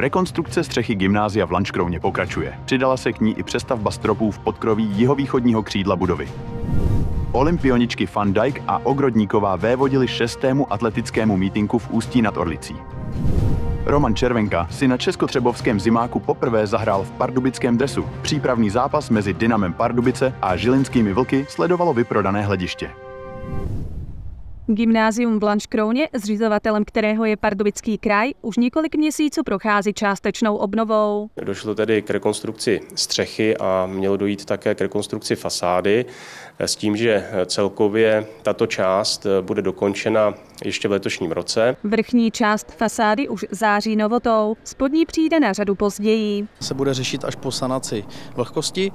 Rekonstrukce střechy gymnázia v Lanškrouně pokračuje. Přidala se k ní i přestavba stropů v podkroví jihovýchodního křídla budovy. Olympioničky Van Dijk a Ogrodníková vévodili 6. atletickému mítinku v Ústí nad Orlicí. Roman Červenka si na českotřebovském zimáku poprvé zahrál v pardubickém dresu. Přípravný zápas mezi Dynamem Pardubice a Žilinskými Vlky sledovalo vyprodané hlediště. Gymnázium v Lanškrouně, zřizovatelem kterého je Pardubický kraj, už několik měsíců prochází částečnou obnovou. Došlo tedy k rekonstrukci střechy a mělo dojít také k rekonstrukci fasády s tím, že celkově tato část bude dokončena ještě v letošním roce. Vrchní část fasády už září novotou, spodní přijde na řadu později. Se bude řešit až po sanaci vlhkosti.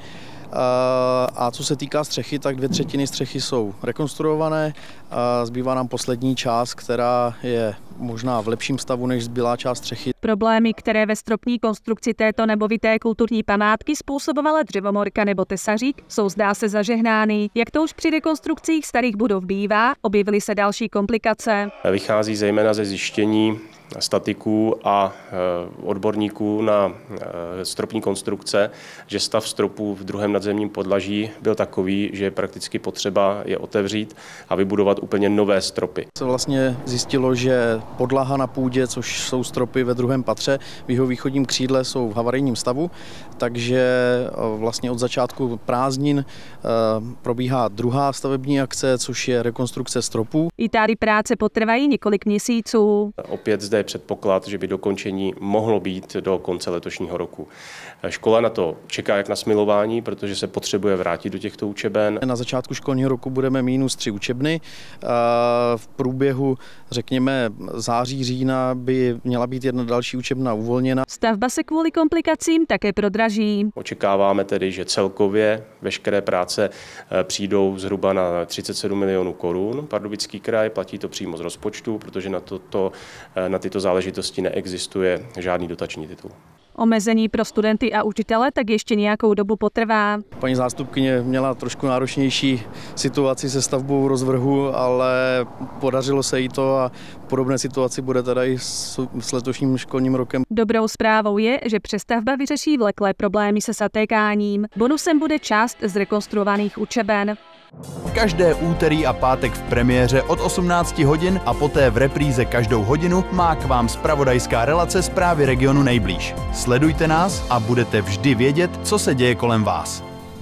A co se týká střechy, tak 2/3 střechy jsou rekonstruované. Zbývá nám poslední část, která je možná v lepším stavu než zbylá část střechy. Problémy, které ve stropní konstrukci této nemovité kulturní památky způsobovala dřevomorka nebo tesařík, jsou zdá se zažehnány. Jak to už při rekonstrukcích starých budov bývá, objevily se další komplikace. Vychází zejména ze zjištění statiků a odborníků na stropní konstrukce, že stav stropů v druhém nadzemním podlaží byl takový, že je prakticky potřeba je otevřít a vybudovat úplně nové stropy. Se vlastně zjistilo, že podlaha na půdě, což jsou stropy ve druhém patře, v jihovýchodním křídle jsou v havarijním stavu, takže vlastně od začátku prázdnin probíhá druhá stavební akce, což je rekonstrukce stropů. I tady práce potrvají několik měsíců. Opět zde je předpoklad, že by dokončení mohlo být do konce letošního roku. Škola na to čeká jak na smilování, protože se potřebuje vrátit do těchto učeben. Na začátku školního roku budeme -3 učebny. V průběhu, řekněme, září, října by měla být jedna další učebna uvolněna. Stavba se kvůli komplikacím také prodraží. Očekáváme tedy, že celkově veškeré práce přijdou zhruba na 37 milionů korun. Pardubický kraj platí to přímo z rozpočtu, protože na tyto záležitosti neexistuje žádný dotační titul. Omezení pro studenty a učitele tak ještě nějakou dobu potrvá. Paní zástupkyně měla trošku náročnější situaci se stavbou rozvrhu, ale podařilo se jí to a podobné situaci bude teda i s letošním školním rokem. Dobrou zprávou je, že přestavba vyřeší vleklé problémy se zatékáním. Bonusem bude část z rekonstruovaných učeben. Každé úterý a pátek v premiéře od 18 hodin a poté v repríze každou hodinu má k vám zpravodajská relace Zprávy regionu nejblíž. Sledujte nás a budete vždy vědět, co se děje kolem vás.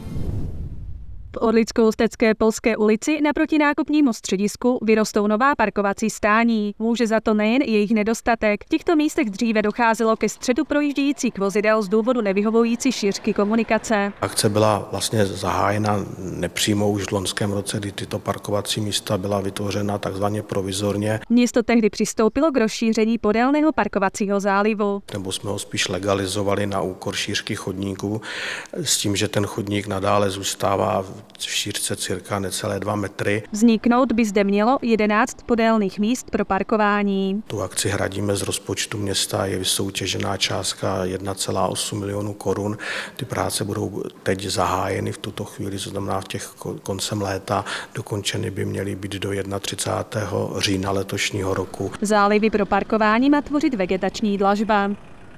V Orlicko-Ústecké Polské ulici naproti nákupnímu středisku vyrostou nová parkovací stání. Může za to nejen jejich nedostatek. V těchto místech dříve docházelo ke střetu projíždějících vozidel z důvodu nevyhovující šířky komunikace. Akce byla vlastně zahájena nepřímo už v loňském roce, kdy tyto parkovací místa byla vytvořena takzvaně provizorně. Město tehdy přistoupilo k rozšíření podélného parkovacího zálivu. Nebo jsme ho spíš legalizovali na úkor šířky chodníků s tím, že ten chodník nadále zůstává v šířce cirka necelé 2 metry. Vzniknout by zde mělo 11 podélných míst pro parkování. Tu akci hradíme z rozpočtu města, je vysoutěžená částka 1,8 milionu korun. Ty práce budou teď zahájeny v tuto chvíli, to znamená v těch koncem léta, dokončeny by měly být do 31. října letošního roku. Zálivy pro parkování má tvořit vegetační dlažba.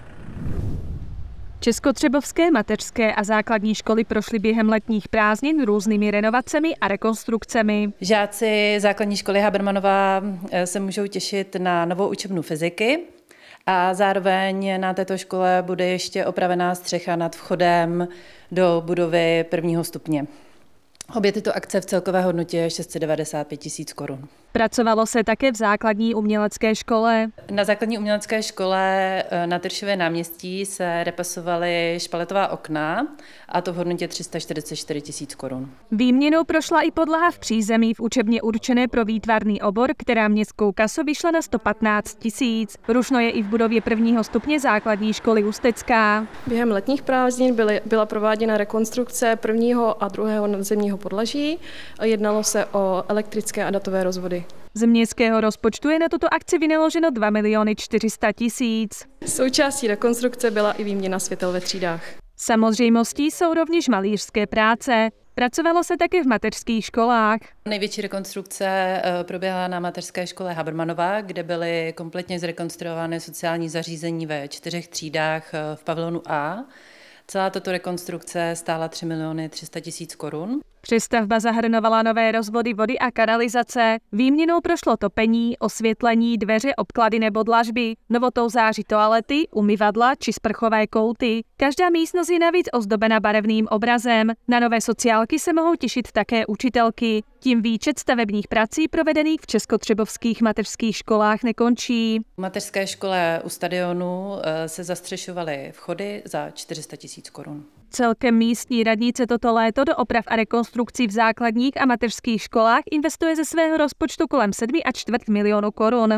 Českotřebovské mateřské a základní školy prošly během letních prázdnin různými renovacemi a rekonstrukcemi. Žáci základní školy Habermanova se můžou těšit na novou učebnu fyziky a zároveň na této škole bude ještě opravená střecha nad vchodem do budovy 1. stupně. Obě tyto akce v celkové hodnotě 695 000 korun. Pracovalo se také v základní umělecké škole. Na základní umělecké škole na Tyršově náměstí se repasovaly špaletová okna, a to v hodnotě 344 000 korun. Výměnou prošla i podlaha v přízemí v učebně určené pro výtvarný obor, která městskou kasu vyšla na 115 000. Rušno je i v budově 1. stupně základní školy Ústecká. Během letních prázdnin byla prováděna rekonstrukce 1. a 2. nadzemního podlaží. Jednalo se o elektrické a datové rozvody. Z městského rozpočtu je na tuto akci vynaloženo 2 400 000. Součástí rekonstrukce byla i výměna světel ve třídách. Samozřejmostí jsou rovněž malířské práce. Pracovalo se také v mateřských školách. Největší rekonstrukce proběhla na mateřské škole Habermanova, kde byly kompletně zrekonstruovány sociální zařízení ve 4 třídách v pavilonu A. Celá tato rekonstrukce stála 3 300 000 korun. Přestavba zahrnovala nové rozvody vody a kanalizace. Výměnou prošlo topení, osvětlení, dveře, obklady nebo dlažby. Novotou září toalety, umyvadla či sprchové kouty. Každá místnost je navíc ozdobena barevným obrazem. Na nové sociálky se mohou těšit také učitelky. Tím výčet stavebních prací provedených v českotřebovských mateřských školách nekončí. V mateřské škole u stadionu se zastřešovaly vchody za 400 000 korun. Celkem místní radnice toto léto do oprav a rekonstrukcí v základních a mateřských školách investuje ze svého rozpočtu kolem 7,25 milionu korun.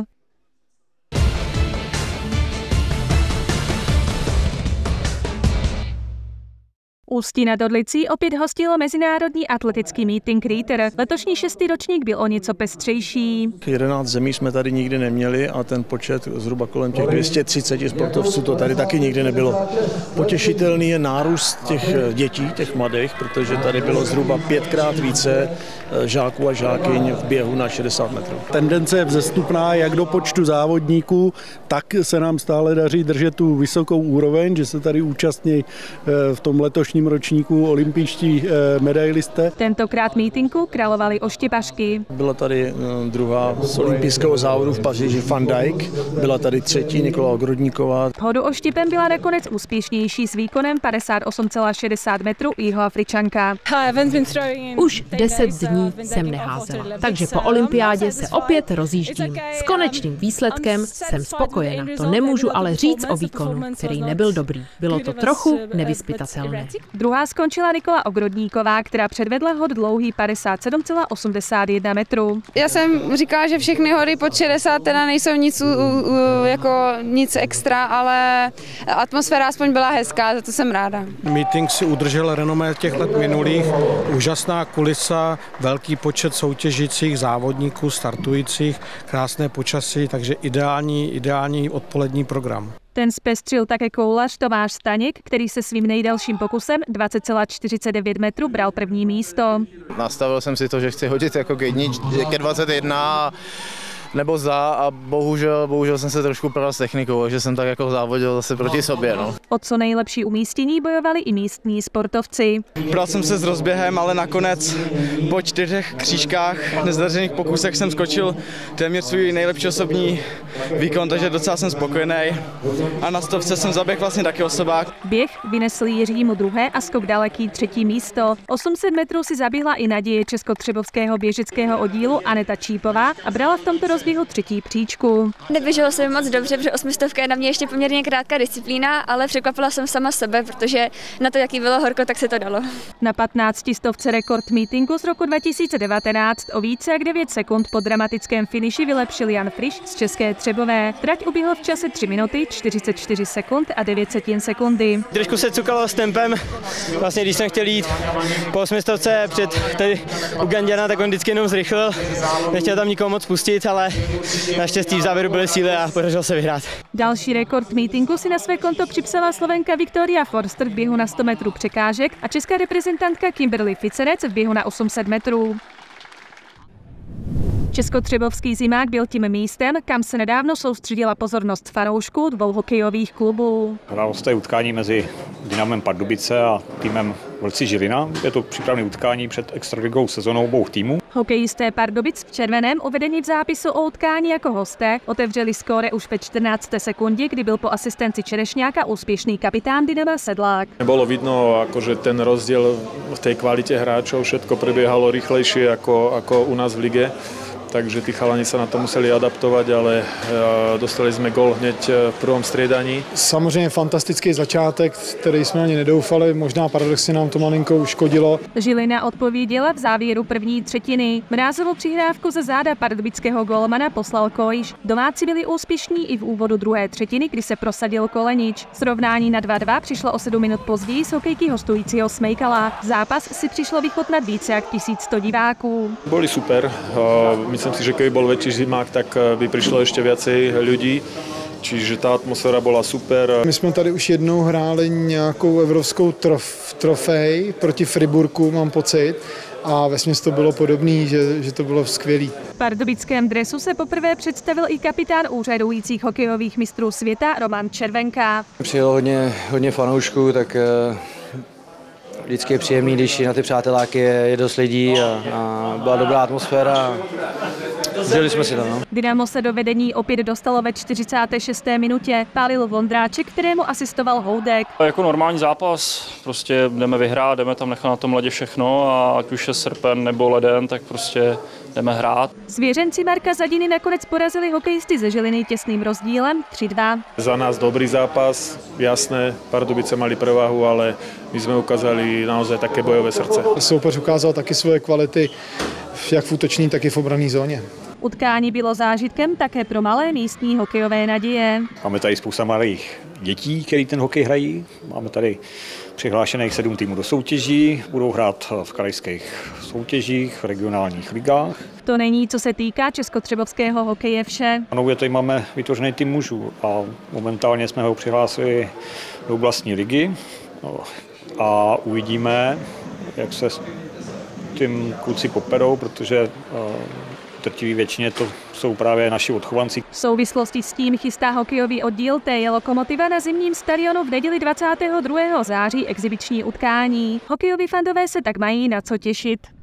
Ústí nad Orlicí opět hostilo mezinárodní atletický meeting Rieter. Letošní 6. ročník byl o něco pestřejší. 11 zemí jsme tady nikdy neměli a ten počet zhruba kolem těch 230 sportovců to tady taky nikdy nebylo. Potěšitelný je nárůst těch dětí, těch mladých, protože tady bylo zhruba 5krát více žáků a žákyň v běhu na 60 metrů. Tendence je vzestupná jak do počtu závodníků, tak se nám stále daří držet tu vysokou úroveň, že se tady účastní v tom letošním ročníku olympijští medailisté. Tentokrát mítinku královaly oštěpařky. Byla tady druhá z olympijského závodu v Paříži Van Dijk, byla tady třetí Nikola Ogrodníková. Hodu oštěpem byla nakonec úspěšnější s výkonem 58,60 metrů Jihoafričanka. Už 10 dní jsem neházela, takže po olympiádě se opět rozjíždím. S konečným výsledkem jsem spokojena. To nemůžu ale říct o výkonu, který nebyl dobrý. Bylo to trochu nevyzpytatelné. Druhá skončila Nikola Ogrodníková, která předvedla hod dlouhý 57,81 metrů. Já jsem říkala, že všechny hody pod 60 teda nejsou nic extra, ale atmosféra aspoň byla hezká, za to jsem ráda. Meeting si udržel renomé těch let minulých, úžasná kulisa, velký počet soutěžících závodníků, startujících, krásné počasí, takže ideální odpolední program. Ten zpestřil také koulař Tomáš Staněk, který se svým nejdelším pokusem 20,49 metrů bral první místo. Nastavil jsem si to, že chci hodit jako ke 21 nebo a bohužel jsem se trošku pral s technikou, že jsem tak jako závodil zase proti sobě. No. O co nejlepší umístění bojovali i místní sportovci. Pral jsem se s rozběhem, ale nakonec po 4 křížkách nezdařených pokusech jsem skočil téměř svůj nejlepší osobní výkon, takže docela jsem spokojený. A na 100 jsem zaběhl vlastně taky osobák. Běh vynesl Jiřímu druhé a skok daleký 3. místo. 800 metrů si zaběhla i naděje českotřebovského běžeckého oddílu Aneta Čípová a brala v tomto rozběhu 3. příčku. Neběželo se mi moc dobře, protože 800 je na mě ještě poměrně krátká disciplína, ale překvapila jsem sama sebe, protože na to, jaký bylo horko, tak se to dalo. Na 15 stovce rekord meetingu z roku 2019 o více jak 9 sekund po dramatickém finiši vylepšil Jan Friš z České Třebové. Trať uběhla v čase 3 minuty, 44 sekund a 9 sekundy. Trošku se cukalo s tempem, vlastně když jsem chtěl jít po 800 před tady Uganďana, tak on vždycky jenom zrychlil, nechtěl tam nikoho moc pustit, ale naštěstí v závěru byly síly a podařilo se vyhrát. Další rekord meetingu si na své konto připsala Slovenka Viktoria Forster v běhu na 100 metrů překážek a česká reprezentantka Kimberly Ficerec v běhu na 800 metrů. Českotřebovský zimák byl tím místem, kam se nedávno soustředila pozornost fanoušků 2 hokejových klubů. Hrálo se utkání mezi Dynamem Pardubice a týmem Vlci Žilina. Je to přípravné utkání před extraligou sezónou obou týmů. Hokejisté Pardubic v červeném, uvedení v zápisu o utkání jako hosté, otevřeli skóre už ve 14. sekundě, kdy byl po asistenci Čerešňáka úspěšný kapitán Dynama Sedlák. Bolo vidno, akože ten rozdiel v tej kvalite hráčov, všetko prebiehalo rýchlejšie ako u nás v lige. Takže tí chalani sa na to museli adaptovať, ale dostali jsme gól hned v prvom striedaní. Samozřejmě fantastický začátek, který jsme ani nedoufali, možná paradoxně nám to malinko uškodilo. Žilina odpověděla v závěru první třetiny. Mrázovou přihrávku za záda pardubického gólmana poslal Kojš. Domácí byli úspěšní i v úvodu druhé třetiny, kdy se prosadil Kolenič. Srovnání na 2-2 přišlo o 7 minut později z hokejky hostujícího Smejkala. Zápas si přišlo vychutnat více jak 1100 diváků. Boli super. Myslím si, že keby bol väčší zimák, tak by prišlo ešte viacej ľudí. čiže tá atmosféra bola super. My jsme tady už jednou hráli nějakou evropskou trofej proti Friburku, mám pocit. A vesměs to bylo podobné, že to bylo skvělé. V pardubickém dresu se poprvé představil i kapitán úřadujících hokejových mistrů světa Roman Červenka. Přijelo hodně fanoušků, tak vždycky je příjemný, když na ty přáteláky je dost lidí a byla dobrá atmosféra. Užili jsme si to, no. Dynamo se do vedení opět dostalo ve 46. minutě. Pálil Vondráček, kterému asistoval Houdek. Jako normální zápas, prostě jdeme vyhrát, jdeme tam nechat na tom ledě všechno a ať už je srpen nebo leden, tak prostě jdeme hrát. Zvěřenci Marka Zadiny nakonec porazili hokejisty ze Žiliny těsným rozdílem 3-2. Za nás dobrý zápas, jasné, Pardubice mali prevahu, ale my jsme ukázali naozaj také bojové srdce. Soupeř ukázal taky svoje kvality, jak v útoční, tak i v obranné zóně. Utkání bylo zážitkem také pro malé místní hokejové naděje. Máme tady spousta malých dětí, který ten hokej hrají. Máme tady přihlášených 7 týmů do soutěží, budou hrát v krajských soutěžích, v regionálních ligách. To není, co se týká českotřebovského hokeje, vše. Nově tady máme vytvořený tým mužů a momentálně jsme ho přihlásili do oblastní ligy a uvidíme, jak se tím kluci poperou, protože drtivý většině to jsou právě naši odchovanci. V souvislosti s tím chystá hokejový oddíl TJ Lokomotiva na zimním stadionu v neděli 22. září exibiční utkání. Hokejoví fandové se tak mají na co těšit.